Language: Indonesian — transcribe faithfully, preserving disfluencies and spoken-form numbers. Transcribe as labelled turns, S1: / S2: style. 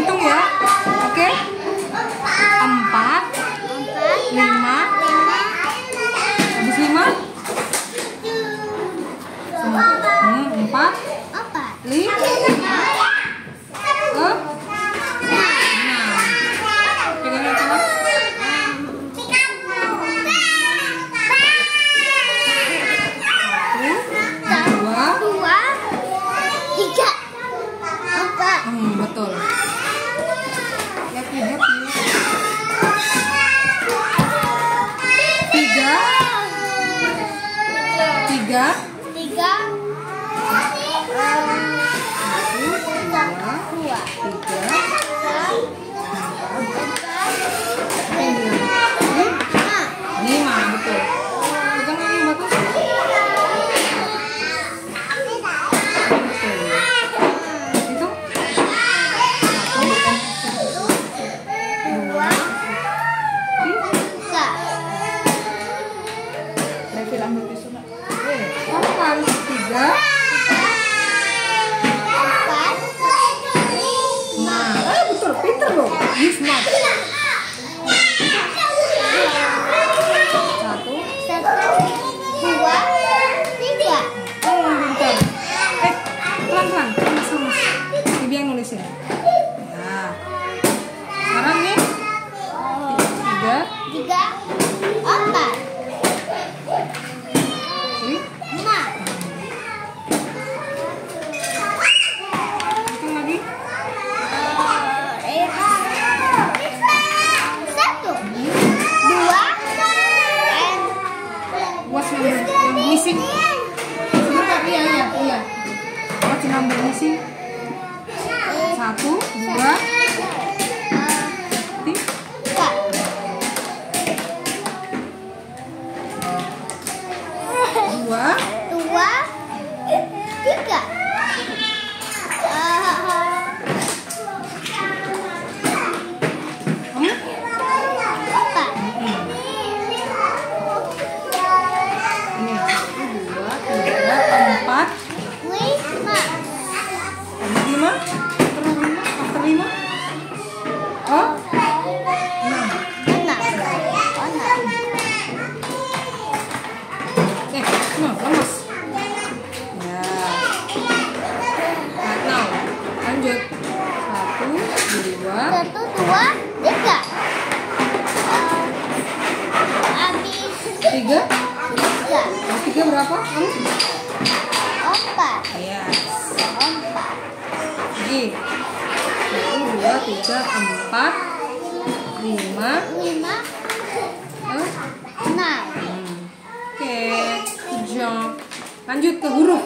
S1: hitung ya. Oke. Empat, lima, habis lima, hmm, empat, lima, ke enam. Pegang yang tengah. Hmm, betul. Happy, happy. Tiga, tiga, tiga, satu, dua, dua, tiga, empat, lima, betul. Pegang lagi bagus. Kapan? Tiga, empat, nah, eh, betul, pinter loh, you smart. Satu, dua, tiga. Oh, pinter. Eh, pelan-pelan, lemes-lemes. Bibi yang nulisin. Nah, sekarang nih, tiga, tiga, empat. Missing sebentar, iya iya iya what's number missing? Satu, dua, tiga, dua, dua, tiga, empat, lima, lima, terus lima, after lima, oh, enam, enam, enam, eh, no, lemas, ya, nah, now, lanjut, satu, dua, satu, dua, tiga, habis, tiga, tiga, tiga berapa? Kamu? Empat. Yes. Empat. Lagi. Satu, dua, tiga, empat, lima, lima, enam. Oke, good job. Lanjut ke huruf.